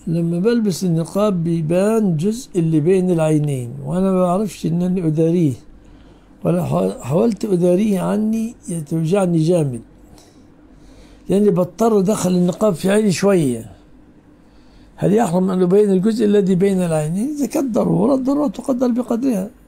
لما بلبس النقاب بيبان جزء اللي بين العينين، وانا ما بعرفش انني اداريه، ولا حاولت اداريه عني توجعني جامد، لاني بضطر ادخل النقاب في عيني شويه. هل يحرم ان ابين الجزء الذي بين العينين؟ اذا كانت ضروره، الضروره تقدر بقدرها.